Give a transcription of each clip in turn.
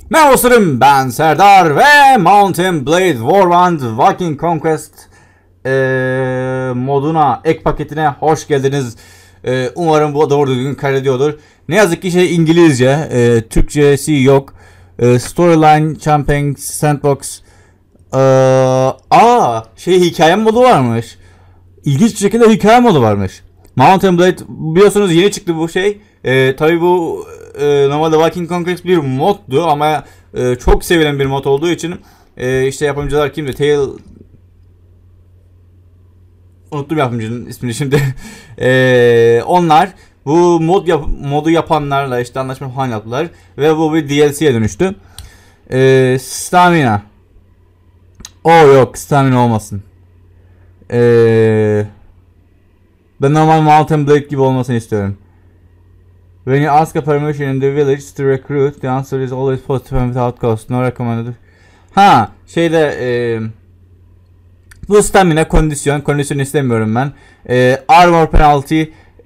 Merhaba dostlarım, ben Serdar ve Mountain Blade Warband Viking Conquest moduna, ek paketine hoş geldiniz. Umarım bu doğru düzgün kaydediyordur. Ne yazık ki İngilizce, Türkçesi yok. Storyline, Campaign, Sandbox. Hikaye modu varmış. İlginç bir şekilde hikaye modu varmış. Mountain Blade biliyorsunuz yeni çıktı bu şey. Tabii bu normalde Viking Conquest bir moddu ama çok sevilen bir mod olduğu için işte yapımcılar kimdi? Unuttum yapımcının ismini şimdi. Onlar bu modu yapanlarla işte anlaşma falan yaptılar ve bu bir DLC'ye dönüştü. Stamina. Yok, stamina olmasın. Ben normal Mountain Blade gibi olmasını istiyorum. When you ask a permission in the village to recruit, the answer is always positive and without cost. No recommended. Bu stamina kondisyon istemiyorum ben. Armor penalty,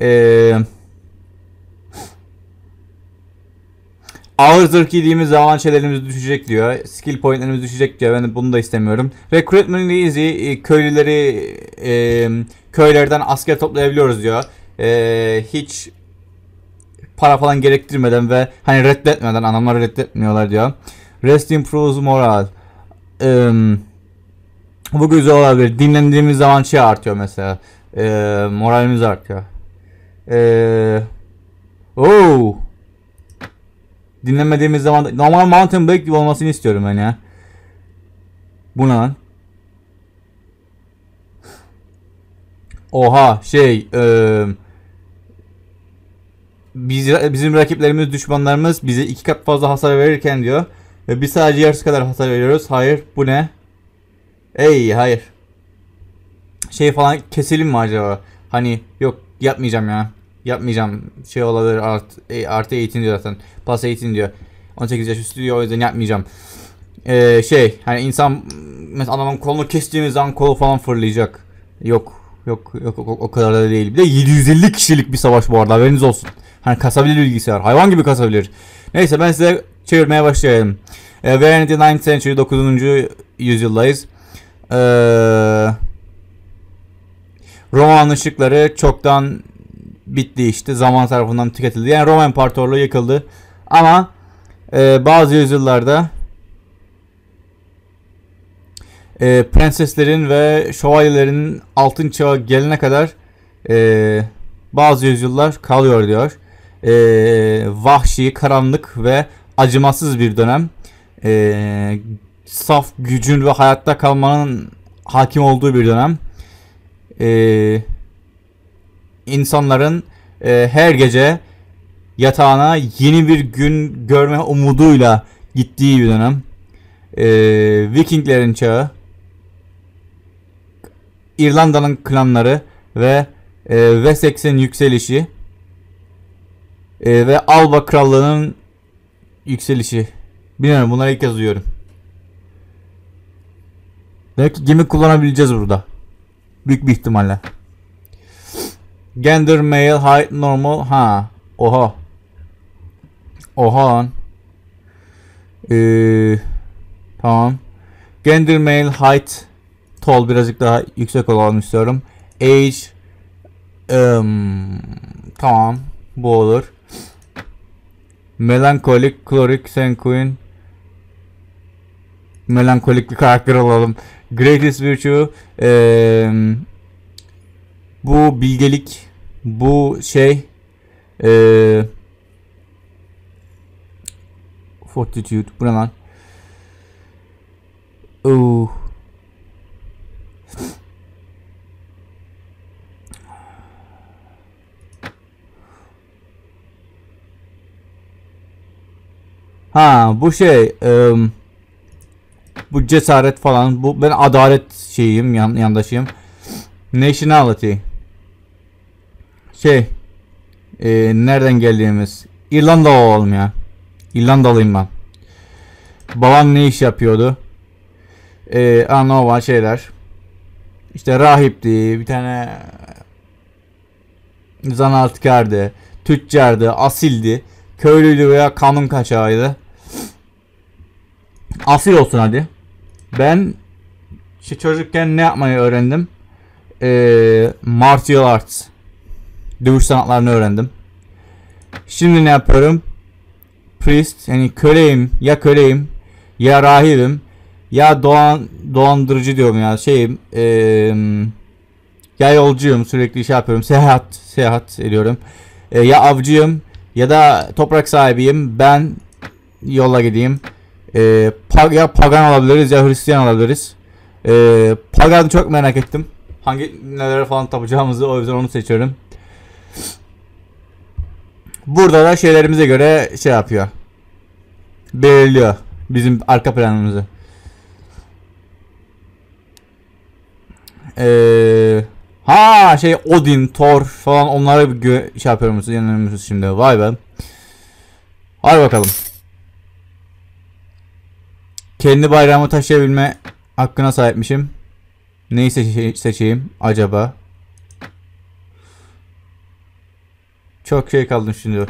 ağır zırh giydiğimiz zaman şeylerimiz düşecek diyor. Skill pointlerimiz düşecek diyor. Ben bunu da istemiyorum. Recruitment easy, köylerden asker toplayabiliyoruz diyor. Hiç para falan gerektirmeden ve hani reddetmeden, adamları reddetmiyorlar diyor. Rest improves morale. Bu güzel olabilir. Dinlendiğimiz zaman artıyor mesela. Moralimiz artıyor. Dinlemediğimiz zaman normal Mountain Blade gibi olmasını istiyorum ben ya. Bu ne lan? Bizim rakiplerimiz, düşmanlarımız bize 2 kat fazla hasar verirken diyor. Ve biz sadece yarısı kadar hasar veriyoruz. Hayır, bu ne? Hayır. Falan keselim mi acaba? Hani yok, yapmayacağım ya. Yapmayacağım. Olabilir, artı eğitim diyor zaten. Plus eğitim diyor. 18 yaş üstü diyor, o yüzden yapmayacağım. Hani insan mesela adamın kolunu kestiğimiz zaman kolu falan fırlayacak. Yok, o kadar da değil. Bir de 750 kişilik bir savaş bu arada, haberiniz olsun. Hani kasabilir bilgisayar. Hayvan gibi kasabilir. Neyse, ben size çevirmeye başlayayım. We're in the 9th century, 9. yüzyıldayız. Roman ışıkları çoktan bitti işte. Zaman tarafından tüketildi. Yani Roma İmparatorluğu yıkıldı. Ama bazı yüzyıllarda prenseslerin ve şövalyelerin altın çağı gelene kadar bazı yüzyıllar kalıyor diyor. Vahşi, karanlık ve acımasız bir dönem. Saf gücün ve hayatta kalmanın hakim olduğu bir dönem. İnsanların her gece yatağına yeni bir gün görme umuduyla gittiği bir dönem. Vikinglerin çağı, İrlanda'nın klanları ve Wessex'in yükselişi ve Alba Krallığı'nın yükselişi. Bilmiyorum, bunları ilk kez duyuyorum. Demek ki gemi kullanabileceğiz burada. Büyük bir ihtimalle. Gender, male, height, normal. Oha. Tamam. Gender, male, height, tall, birazcık daha yüksek olalım istiyorum. Age, tamam, bu olur. Melancholy, choleric, sanguine. Melankolik bir karakter olalım. Greatest virtue, bu bilgelik, bu fortitude, bu ne lan? Bu bu cesaret falan, bu ben adalet yandaşıyım. Nationality, nereden geldiğimiz, İrlanda olalım ya. İrlandalıyım ben. Babam ne iş yapıyordu? Normal şeyler. İşte rahipti, bir tane zanaatkardı, tüccardı, asildi, köylüydü veya kanun kaçağıydı. Asil olsun hadi. Ben işte çocukken ne yapmayı öğrendim? Martial arts. Dövüş sanatlarını öğrendim. Şimdi ne yapıyorum? Priest, yani köleyim. Ya köleyim. Ya rahibim. Ya dolandırıcı diyorum ya. Ya yolcuyum. Sürekli şey yapıyorum. Seyahat ediyorum. Ya avcıyım. Ya da toprak sahibiyim. Ben yola gideyim. Ya pagan olabiliriz ya Hristiyan olabiliriz. Pagan çok merak ettim. Nelere falan tapacağımızı, o yüzden onu seçiyorum. Burada da şeylerimize göre şey yapıyor. Belirliyor bizim arka planımızı. Odin, Thor falan, onlara bir şey yapıyoruz, yanılıyoruz şimdi. Vay be. Hadi bakalım. Kendi bayrağımı taşıyabilme hakkına sahipmişim. Neyi seçeyim acaba? Çok şey kaldım şimdi.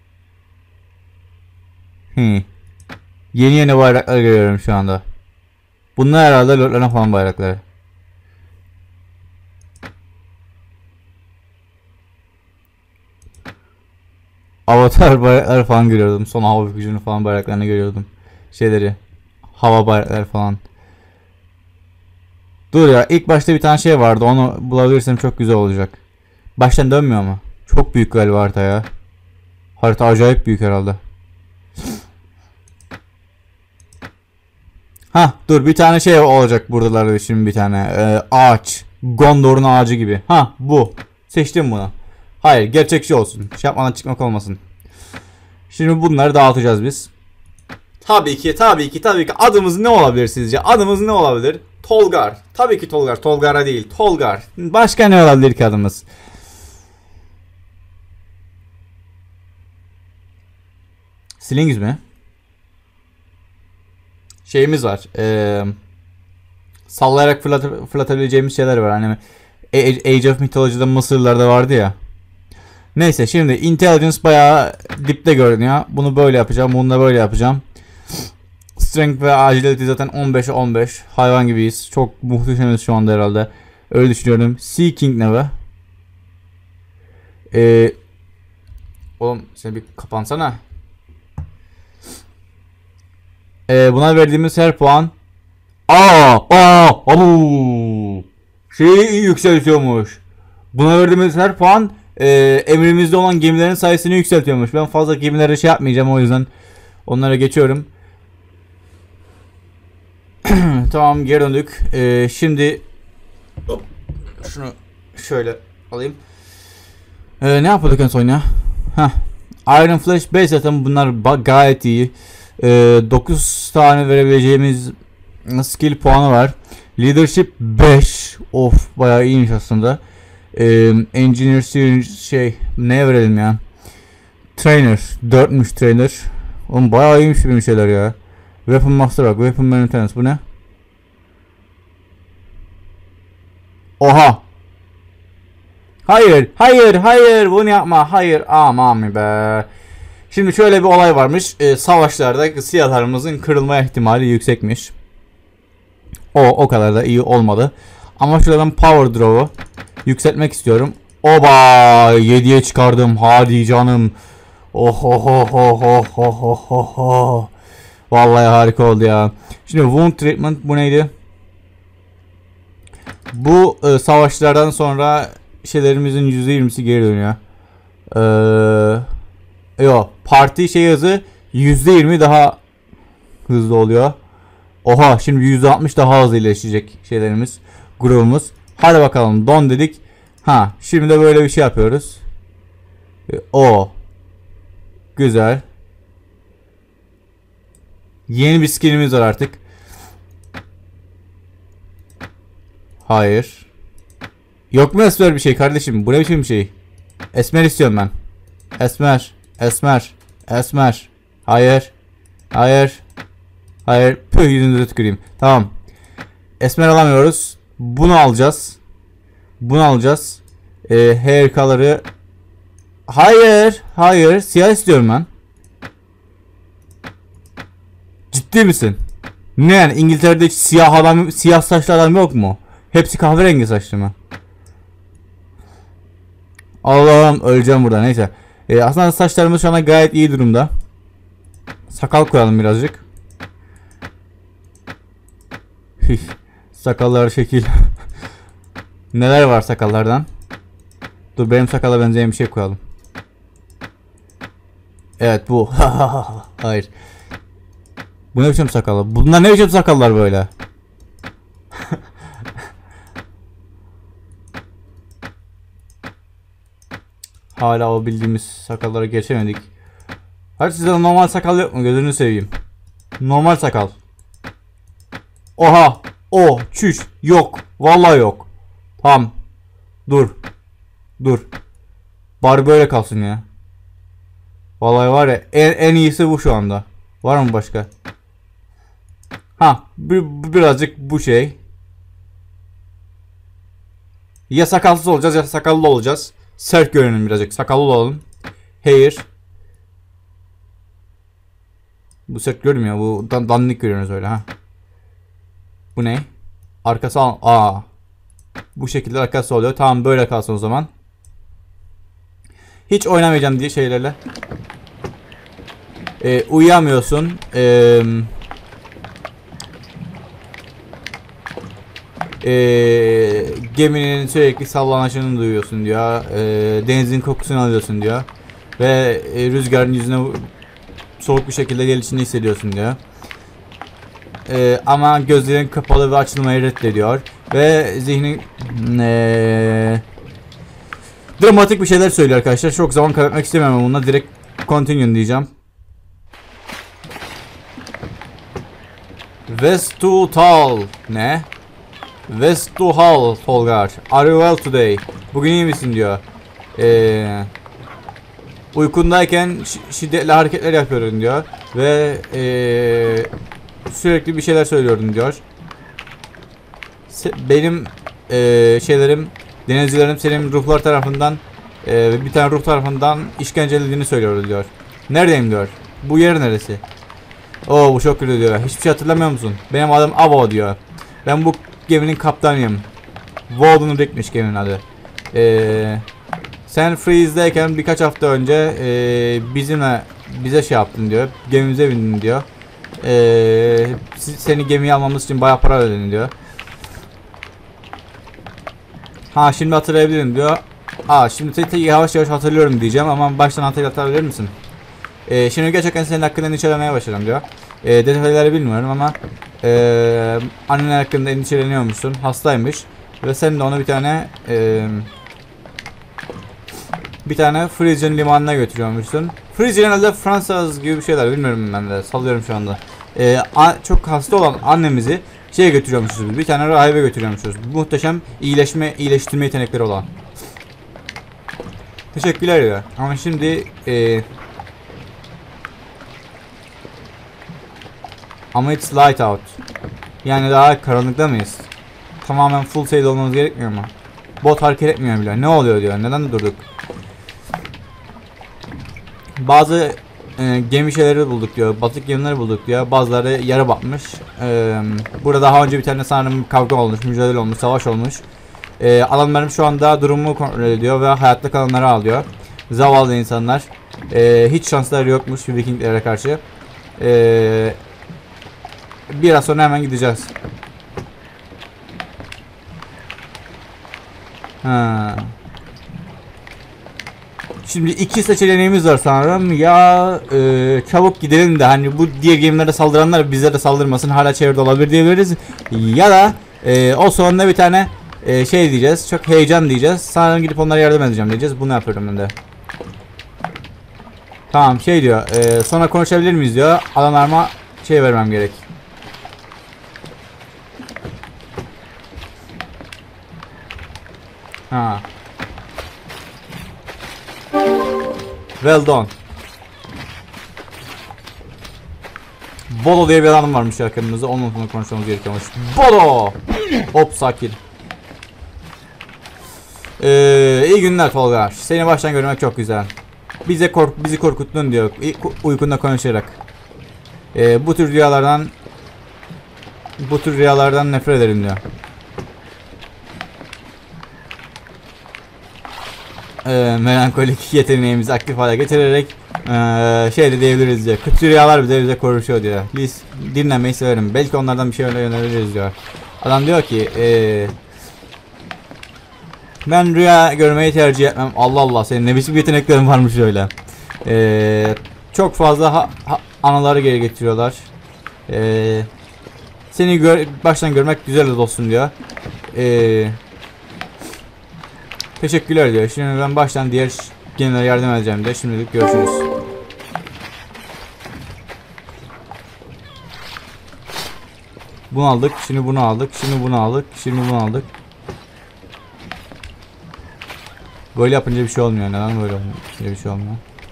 Yeni bayraklar görüyorum şu anda. Bunlar herhalde Lord'ların falan bayrakları. Avatar bayrakları falan görüyordum. Son hava gücünü falan bayraklarını görüyordum. Hava bayrakları falan. Dur ya, ilk başta bir tane şey vardı, onu bulabilirsem çok güzel olacak. Baştan dönmüyor ama. Çok büyük galiba harita ya. Harita acayip büyük herhalde. Dur, bir tane şey olacak buradalarda şimdi, bir tane ağaç. Gondor'un ağacı gibi. Bu. Seçtim bunu. Hayır, gerçekçi olsun. Şey yapmadan çıkmak olmasın. Şimdi bunları dağıtacağız biz. Tabii ki adımız ne olabilir sizce? Adımız ne olabilir? Tolgar. Tabii ki Tolgar. Tolgara değil. Tolgar. Başka ne olabilir ki adımız? Slings mi? Şeyimiz var. Sallayarak fırlatabileceğimiz şeyler var. Hani Age of Mythology'da Mısırlarda vardı ya. Neyse, şimdi intelligence bayağı dipte görünüyor. Bunu böyle yapacağım. Bunu da böyle yapacağım. Strength ve agility zaten 15'e 15. Hayvan gibiyiz. Çok muhteşemiz şu anda herhalde. Öyle düşünüyorum. Seeking ne be? Oğlum sen bir kapansana. Buna verdiğimiz her puan şeyi yükseltiyormuş. Buna verdiğimiz her puan emrimizde olan gemilerin sayısını yükseltiyormuş. Ben fazla gemilere şey yapmayacağım, o yüzden onlara geçiyorum. Tamam, geri döndük. Şimdi şunu şöyle alayım. Ne yapıyorduk en son ya? Iron Flash 5 zaten bunlar gayet iyi. 9 tane verebileceğimiz skill puanı var. Leadership 5. Of, bayağı iyiymiş aslında. Engineer neye verelim ya? Trainer 4'müş trainer. Oğlum bayağı iyiymiş bir şeyler ya. Weapon Master bak. Weapon Maintenance bu ne? Oha. Hayır bunu yapma. Hayır, aman be. Şimdi şöyle bir olay varmış. Savaşlarda silahlarımızın kırılma ihtimali yüksekmiş. O kadar da iyi olmadı. Ama şurada ben Power Draw'u yükseltmek istiyorum. Oba, 7'ye çıkardım. Hadi canım. Oh. Vallahi harika oldu ya. Şimdi Wound Treatment bu neydi? Bu savaşlardan sonra şeylerimizin %20'si geri dönüyor. Parti hızı %20 daha hızlı oluyor. Oha, şimdi %60 daha hızlı iyileşecek şeylerimiz, grubumuz. Hadi bakalım, don dedik. Şimdi de böyle bir şey yapıyoruz. Güzel. Yeni bir skinimiz var artık. Hayır. Yok mu esmer bir şey kardeşim? Bu ne biçim bir şey? Esmer istiyorum ben. Esmer. Hayır. Püh, yüzünüze tüküreyim. Tamam. Esmer alamıyoruz. Bunu alacağız. Hair color'ı. Hayır. Siyah istiyorum ben. Ciddi misin? Ne yani İngiltere'de hiç siyah adam, siyah saçlı adam yok mu? Hepsi kahverengi saçlı mı? Allah'ım öleceğim burada, neyse. Aslında saçlarımız şu anda gayet iyi durumda. Sakal koyalım birazcık. Sakallar şekil. Neler var sakallardan? Dur benim sakala benzeyen bir şey koyalım. Evet bu. Hayır. Bu ne biçim sakallar? Bunlar ne biçim sakallar böyle? Hala o bildiğimiz sakallara geçemedik. Hadi sizde normal sakal yok mu? Gözünü seveyim. Normal sakal. Oha. O. Çüş. Yok. Vallahi yok. Tamam. Dur. Dur. Bari böyle kalsın ya. Vallahi var ya en iyisi bu şu anda. Var mı başka? Ha. Birazcık bu şey. Ya sakalsız olacağız ya sakallı olacağız. Sert görünüm birazcık. Sakallı olalım. Hair. Bu sert görünmüyor. Bu dandik görüyorsunuz öyle ha. Bu ne? Arkası aa. Bu şekilde arkası oluyor. Tamam böyle kalsın o zaman. Hiç oynamayacağım diye şeylerle. Uyuyamıyorsun. Geminin sürekli sallanışını duyuyorsun diyor. Denizin kokusunu alıyorsun diyor. Ve rüzgarın yüzüne soğuk bir şekilde gelişini hissediyorsun diyor. Ama gözlerin kapalı ve açılmayı reddediyor. Ve zihnin dramatik bir şeyler söylüyor arkadaşlar. Çok zaman kaybetmek istemiyorum bununla. Direkt continue diyeceğim. Vestutal. Ne? Vestuhal Tolgar. Are you well today? Bugün iyi misin diyor. Uykundayken şiddetli hareketler yapıyordun diyor. Ve sürekli bir şeyler söylüyordun diyor. Benim şeylerim, denizcilerim senin ruhlar tarafından bir tane ruh tarafından işkencelediğini söylüyordu diyor. Neredeyim diyor. Bu yer neresi? Oo bu çok kötü diyor. Hiçbir şey hatırlamıyor musun? Benim adım Avo diyor. Ben bu geminin kaptanıyım. Walden Rick'miş geminin adı. Sen Freeze'deyken birkaç hafta önce bize şey yaptın diyor. Gemimize bindin diyor. Seni gemiye almamız için bayağı para ödedin diyor. Ha şimdi hatırlayabilirim diyor. Şimdi yavaş yavaş hatırlıyorum diyeceğim ama baştan hatırlatabilir misin? Şimdi gerçekten senin hakkında endişelenmeye başladım diyor. Detayları bilmiyorum ama annen hakkında endişeleniyormuşsun. Hastaymış. Ve sen de onu bir tane Frisian limanına götürüyormuşsun. Frisian herhalde Fransız gibi bir şeyler, bilmiyorum ben de, sallıyorum şu anda. Çok hasta olan annemizi şeye götürüyormuşuz, bir tane rahibe götürüyormuşuz. Muhteşem iyileştirme yetenekleri olan. Teşekkürler ya. Ama şimdi ama it's light out. Yani daha karanlıkta mıyız? Tamamen full sail olmamız gerekmiyor mu? Bot hareket etmiyor bile. Ne oluyor diyor. Neden durduk? Bazı gemi şeyleri bulduk diyor. Batık gemileri bulduk diyor. Bazıları yara batmış. Burada daha önce bir tane sanırım kavga olmuş, mücadele olmuş, savaş olmuş. Adamlarım şu anda durumu kontrol ediyor ve hayatta kalanları alıyor. Zavallı insanlar. Hiç şansları yokmuş Vikinglere karşı. Biraz sonra hemen gideceğiz. Şimdi iki seçeneğimiz var sanırım. Ya çabuk gidelim de hani bu diğer gemilere saldıranlar bize de saldırmasın, hala çevrede olabilir diyebiliriz. Ya da o sonunda bir tane şey diyeceğiz. Çok heyecan diyeceğiz. Sanırım gidip onlara yardım edeceğim diyeceğiz. Bunu yapıyorum ben de. Tamam şey diyor. Sonra konuşabilir miyiz diyor. Adamlarıma şey vermem gerek. Ha. Well done. Bodo diye bir adam varmış yakınımızda. Onunla konuşmamız gerekiyormuş. Bodo! Hop sakin. İyi günler Tolga. Seni baştan görmek çok güzel. Bizi korkuttun diyor. Uykunda konuşarak. Bu tür rüyalardan bu tür rüyalardan nefret ederim diyor. Melankolik yeteneğimizi aktif hale getirerek şey de diyebiliriz diyor. Kötü rüyalar bize konuşuyor diyor. Biz dinlemeyi severim. Belki onlardan bir şey öneririz diyor. Adam diyor ki ben rüya görmeyi tercih etmem. Allah Allah, senin ne biçim yeteneklerin varmış öyle. Çok fazla anıları geri getiriyorlar. Seni baştan görmek güzel dostum diyor. Teşekkürler diyor. Şimdi ben baştan diğer gençlere yardım edeceğim diyor. Şimdilik görüşürüz. Bunu aldık. Şimdi bunu aldık. Şimdi bunu aldık. Şimdi bunu aldık. Böyle yapınca bir şey olmuyor. Neden böyle olmuyor? Bir şey olmuyor.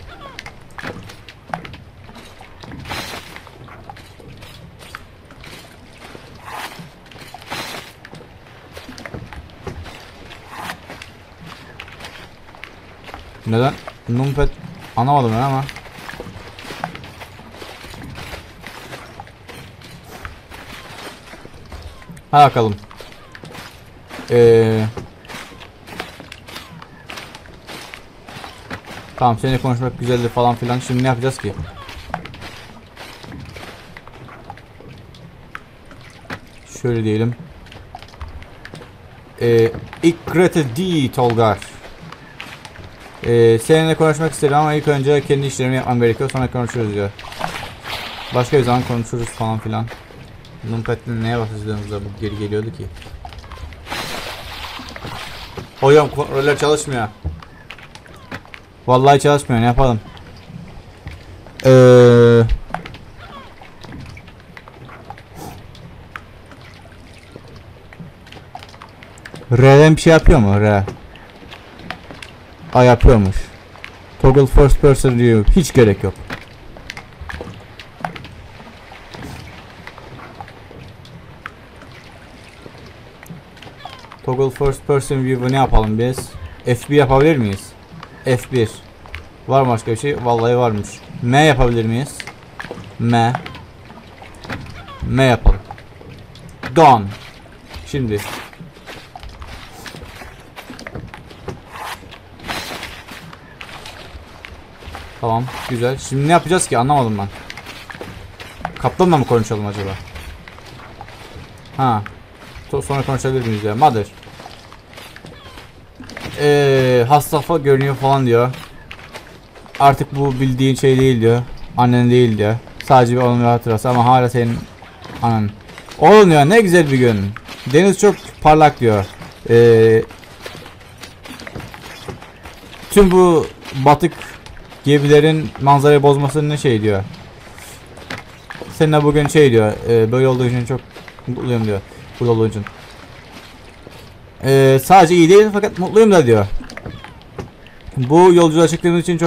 Neden? Numpad anlamadım ben ama. Hadi bakalım. Tamam, seninle konuşmak güzeldi falan filan. Şimdi ne yapacağız ki? Şöyle diyelim. İkrete D Tolgar. Seninle konuşmak istedim ama ilk önce kendi işlerimi yapmam gerekiyor. Sonra konuşuruz diyor. Başka bir zaman konuşuruz falan filan. Numpad'le neye basacağımızda bu geri geliyordu ki? Hocam kontroller çalışmıyor. Vallahi çalışmıyor, ne yapalım? R'den bir şey yapıyor mu? R. A yapıyormuş. Toggle first person diyor. Hiç gerek yok. Toggle first person view'u ne yapalım biz? F1 yapabilir miyiz? F1. Var mı başka bir şey? Vallahi varmış. M yapabilir miyiz? M. M yapalım. Done. Şimdi. Tamam, güzel. Şimdi ne yapacağız ki? Anlamadım ben. Kaplanla mı konuşalım acaba? Ha. Sonra konuşabilir miyiz ya? Mother. Hasta görünüyor falan diyor. Artık bu bildiğin şey değil diyor. Annen değil diyor. Sadece bir onun hatırası ama hala senin annen. Oğlum diyor, ne güzel bir gün. Deniz çok parlak diyor. Tüm bu batık gemilerin manzarayı bozmasının ne şey diyor. Seninle bugün şey diyor. Böyle olduğu için çok mutluyum diyor. Bu olduğu için. Sadece iyi değil fakat mutluyum da diyor. Bu yolculuğa çıktığımız için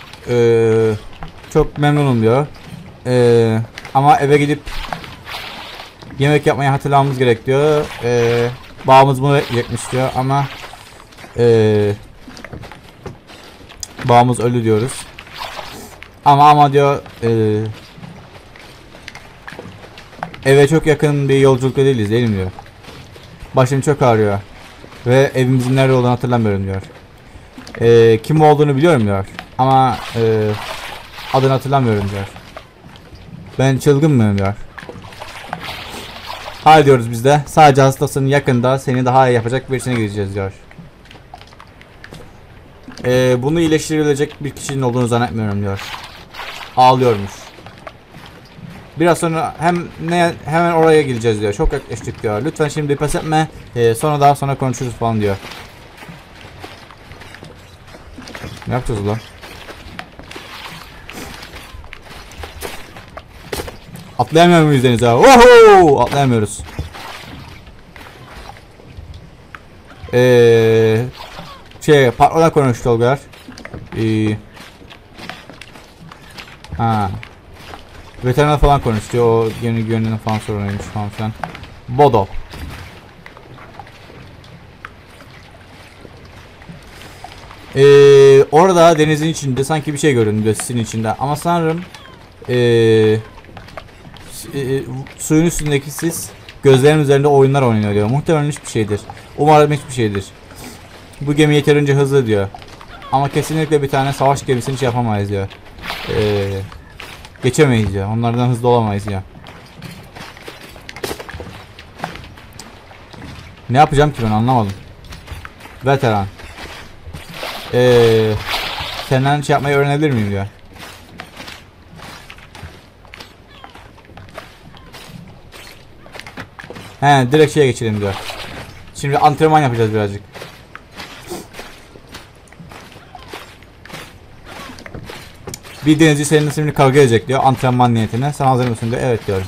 çok memnunum diyor. Ama eve gidip yemek yapmayı hatırlamamız gerek diyor. Babamız bunu bekleyecekmiş diyor ama babamız öldü diyoruz. Ama diyor eve çok yakın bir yolculukta değiliz değil mi diyor. Başım çok ağrıyor ve evimizin nerede olduğunu hatırlamıyorum diyor. Kim olduğunu biliyorum diyor ama adını hatırlamıyorum diyor. Ben çılgın mıyım diyor. Hayır diyoruz biz de. Sadece hastasının yakında seni daha iyi yapacak birisine gideceğiz diyor. Bunu iyileştirilecek bir kişinin olduğunu zannetmiyorum diyor. Ağlıyormuş. Biraz sonra hemen oraya gideceğiz diyor. Çok yaklaştık diyor. Lütfen şimdi pes etme. Daha sonra konuşuruz falan diyor. Ne yapacağız lan? Atlayamıyor muyuz denize? Oho! Atlayamıyoruz. Patrona konuştu Tolgar. Veteriner falan konuştu. O yeni güvenliğinin falan sorunuymuş falan filan. Bodo. Orada denizin içinde sanki bir şey göründü sisin içinde ama sanırım suyun üstündeki sis Gözlerin üzerinde oyunlar oynuyor diyor. Muhtemelen hiçbir şeydir. Umarım hiçbir şeydir. Bu gemi yeterince hızlı diyor. Ama kesinlikle bir tane savaş gemisini şey yapamayız diyor. Geçemeyiz diyor. Onlardan hızlı olamayız diyor. Ne yapacağım ki ben anlamadım. Veteran. Senden şey yapmayı öğrenebilir miyim diyor. He, direkt şeye geçelim diyor. Şimdi antrenman yapacağız birazcık. Bir denizci seninle şimdi kavga edecek diyor antrenman niyetine. Sen hazır mısın diyor. Evet diyorum.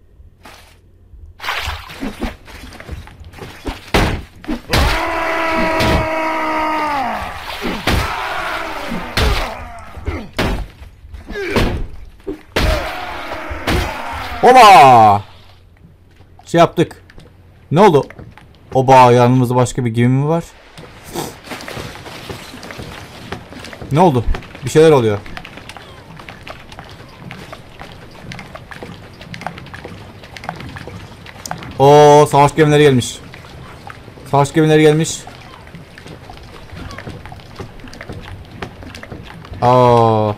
Oba! Şey yaptık. Ne oldu? Oba, yanımızda başka bir gemi mi var? Ne oldu? Bir şeyler oluyor. Oo, savaş gemileri gelmiş. Savaş gemileri gelmiş. Aa.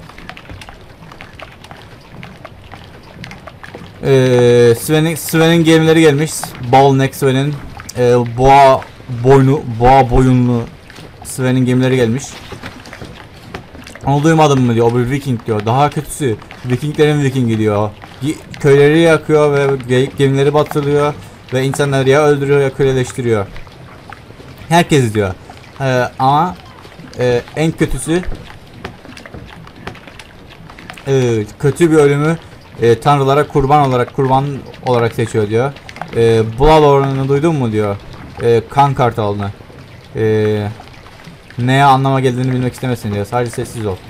Sven'in gemileri gelmiş. Ballneck Sven'in boğa boyunlu Sven'in gemileri gelmiş. Onu duymadın mı diyor. O bir Viking diyor. Daha kötüsü Vikinglerin Vikingi diyor. Köyleri yakıyor ve gemileri batırıyor ve insanları ya öldürüyor ya köleleştiriyor. Herkes diyor. Ama en kötüsü kötü bir ölümü tanrılara kurban olarak seçiyor diyor. Bloodhorn'u duydun mu diyor. Kan kartalını. Neye anlama geldiğini bilmek istemesin diyor. Sadece sessiz ol.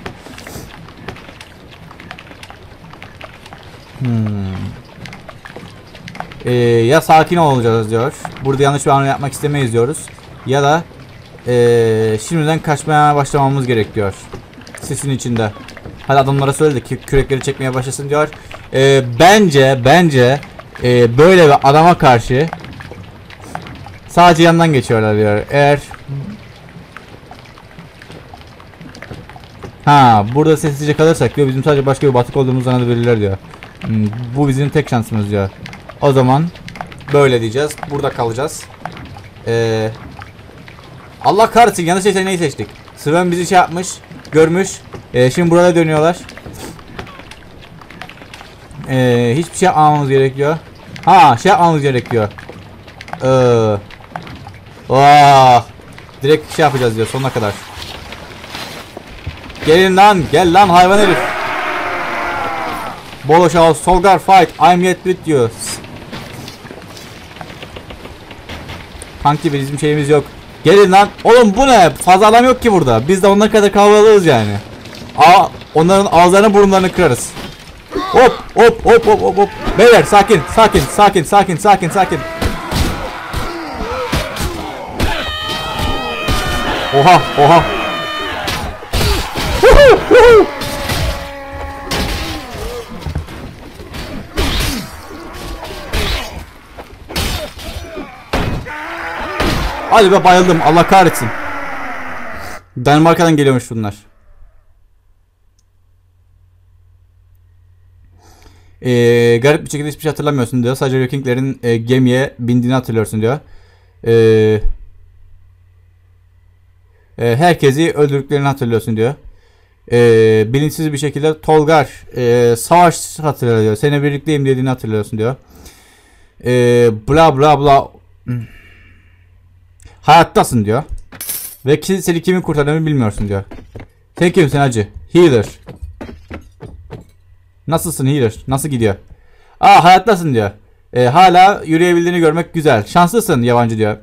Ya sakin olacağız diyor. Burada yanlış bir hamle yapmak istemeyiz diyoruz. Ya da şimdiden kaçmaya başlamamız gerek diyor. Sesin içinde. Hadi adamlara söyle ki kürekleri çekmeye başlasın diyor. Bence böyle bir adama karşı sadece yandan geçiyorlar diyor. Eğer burada sessizce kalırsak diyor bizim sadece başka bir batık olduğumuzu zannedebilirler diyor. Bu bizim tek şansımız diyor. O zaman böyle diyeceğiz. Burada kalacağız. Allah kahretsin, yanlış seçeneği seçtik. Sven bizi şey yapmış, görmüş. Şimdi burada dönüyorlar. Hiçbir şey yapmamamız gerekiyor. Şey yapmamız gerekiyor. Direkt şey yapacağız diyor sonuna kadar. Gelin lan, gel lan hayvan herif. Boloşal, Solgar fight, I'm yet with you. Tank gibi bizim şeyimiz yok. Gelin lan. Oğlum bu ne? Fazla adam yok ki burada. Biz de onlar kadar kalabalığız yani. Onların ağızlarını burunlarını kırarız. Hop. Beyler sakin. Oha. Hadi be, bayıldım. Allah kahretsin. Danimarka'dan geliyormuş bunlar. Garip bir şekilde hiçbir şey hatırlamıyorsun diyor. Sadece Vikinglerin gemiye bindiğini hatırlıyorsun diyor. Herkesi öldürdüklerini hatırlıyorsun diyor. Bilinçsiz bir şekilde Tolgar savaş hatırlıyor diyor. Seninle birlikteyim dediğini hatırlıyorsun diyor. Bla. Hayattasın diyor. Ve seni kimin kurtardığını bilmiyorsun diyor. Sen kimsin hacı? Healer. Nasılsın healer? Nasıl gidiyor? Hayattasın diyor. Hala yürüyebildiğini görmek güzel. Şanslısın yabancı diyor.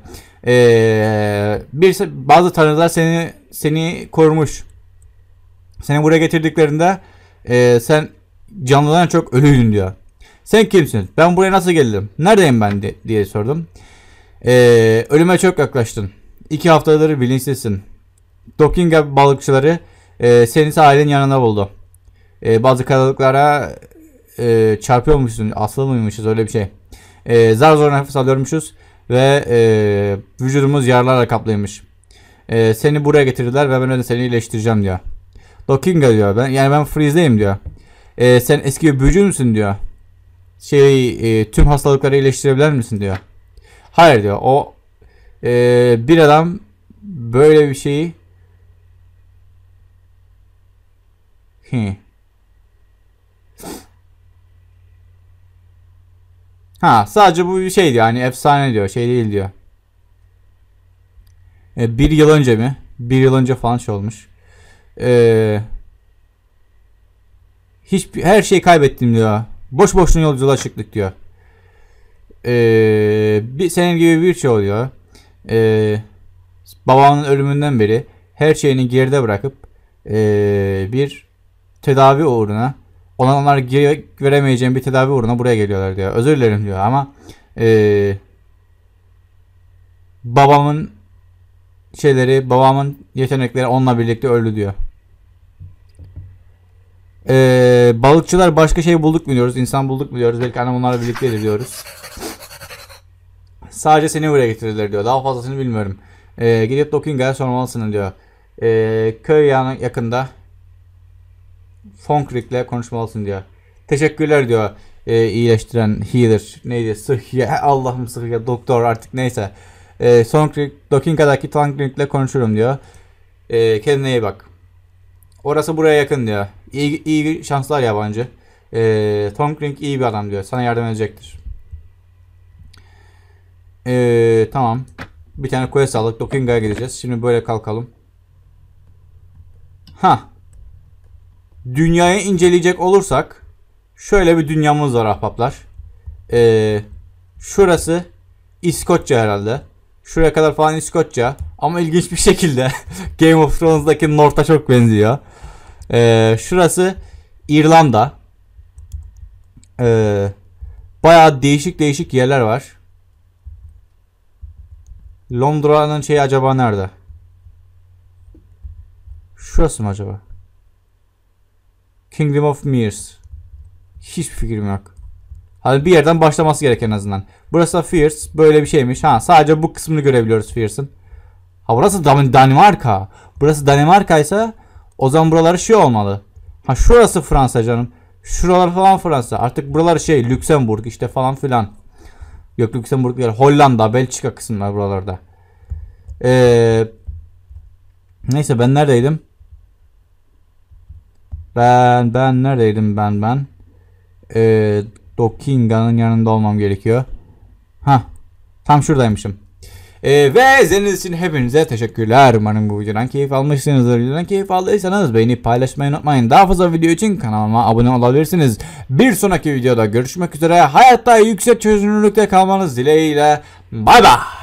Bazı tanrılar seni korumuş. Seni buraya getirdiklerinde sen canlıdan çok ölüydün diyor. Sen kimsin? Ben buraya nasıl geldim? Neredeyim ben diye sordum. Ölüme çok yaklaştın. 2 haftadır bilinçsizsin. Dokinga balıkçıları seni sahilin yanına buldu. Bazı kayalıklara çarpıyormuşsun. Asılı mıymışız öyle bir şey. Zar zor nefes alıyormuşuz. Ve vücudumuz yaralarla kaplıymış. Seni buraya getirdiler ve ben öyle seni iyileştireceğim diyor. Dokinga diyor. Ben Freeze'deyim diyor. Sen eski bir büyücü müsün diyor. Tüm hastalıkları iyileştirebilir misin diyor. Hayır diyor. O bir adam böyle bir şeyi sadece bu bir şey diyor. Hani efsane diyor. Şey değil diyor. Bir yıl önce mi? Bir yıl önce falan şey olmuş. Her şeyi kaybettim diyor. Boş boşuna yolculuğa çıktık diyor. Senin gibi bir şey oluyor. Babamın ölümünden beri her şeyini geride bırakıp bir tedavi uğruna olanlar geri veremeyeceğim bir tedavi uğruna buraya geliyorlar diyor. Özür dilerim diyor ama babamın yetenekleri onunla birlikte öldü diyor. Balıkçılar başka şey bulduk biliyoruz. İnsan bulduk biliyoruz. Belki annem onlarla birlikte diyoruz. Sadece seni buraya getirdiler diyor. Daha fazlasını bilmiyorum. Gidip Dokinga'ya sormalısın diyor. Köy yakında Fonkrik'le konuşmalısın diyor. Teşekkürler diyor. İyileştiren healer neydi? Sıhhiye. Allah'ım sıhhiye. Doktor artık neyse. Dokinga'daki Fonkrik'le konuşurum diyor. Kendine iyi bak. Orası buraya yakın diyor. İyi şanslar yabancı. Fonkrik iyi bir adam diyor. Sana yardım edecektir. Tamam. Bir tane quest aldık. Dokinga'ya gideceğiz. Şimdi böyle kalkalım. Dünyayı inceleyecek olursak şöyle bir dünyamız var ahbaplar. Şurası İskoçya herhalde. Şuraya kadar falan İskoçya. Ama ilginç bir şekilde Game of Thrones'daki North'a çok benziyor. Şurası İrlanda. Bayağı değişik yerler var. Londra'nın acaba nerede? Şurası mı acaba? Kingdom of Mears. Hiçbir fikrim yok. Hadi bir yerden başlaması gerek en azından. Burası da Fierce. Böyle bir şeymiş. Sadece bu kısmını görebiliyoruz Fierce'ın. Burası Danimarka. Burası Danimarka ise o zaman buraları olmalı. Şurası Fransa canım. Şuralar falan Fransa. Artık buralar Lüksemburg işte falan filan. Yok Lüksemburg değil. Hollanda, Belçika kısımlar buralarda. Neyse ben neredeydim? Ben neredeydim ben? Dokinga'nın yanında olmam gerekiyor. Tam şuradaymışım. Ve izlediğiniz için hepinize teşekkürler. Umarım bu videodan keyif almışsınızdır. Videodan keyif aldıysanız beğenip paylaşmayı unutmayın. Daha fazla video için kanalıma abone olabilirsiniz. Bir sonraki videoda görüşmek üzere. Hayatta yüksek çözünürlükte kalmanız dileğiyle. Bay bay.